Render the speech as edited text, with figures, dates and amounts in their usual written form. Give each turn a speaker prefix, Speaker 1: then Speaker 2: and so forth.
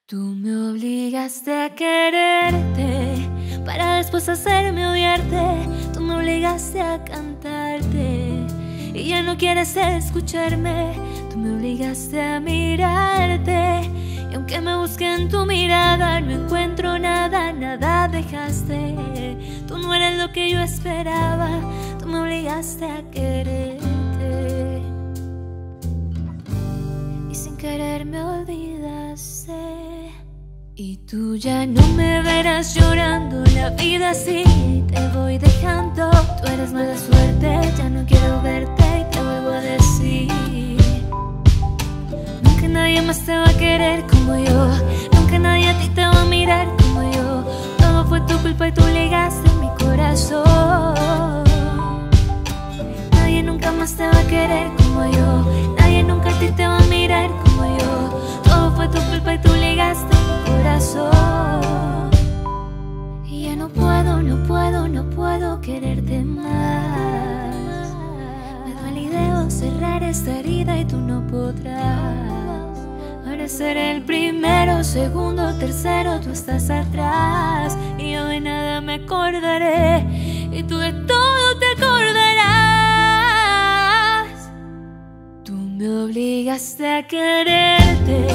Speaker 1: Tú me obligaste a quererte para después hacerme odiarte. Tú me obligaste a cantarte y ya no quieres escucharme. Tú me obligaste a mirarte y aunque me busque en tu mirada no encuentro nada, nada dejaste. Tú no eres lo que yo esperaba. Tú me obligaste a quererte y sin querer me olvidaste. Y tú ya no me verás llorando la vida así, te voy dejando. Tú eres mala suerte, ya no quiero verte y te vuelvo a decir: nunca nadie más te va a querer como yo, nunca nadie a ti te va a mirar como yo. Todo fue tu culpa y tú ligaste en mi corazón. Nadie nunca más te va a querer como yo, nadie nunca a ti te va a mirar como yo. Todo fue tu culpa y tú ligaste en mi corazón. Y ya no puedo, no puedo, no puedo quererte más. Me duele y debo cerrar esta herida y tú no podrás. Ahora seré el primero, segundo, tercero, tú estás atrás. Y yo de nada me acordaré y tú de todo te acordarás. Tú me obligaste a quererte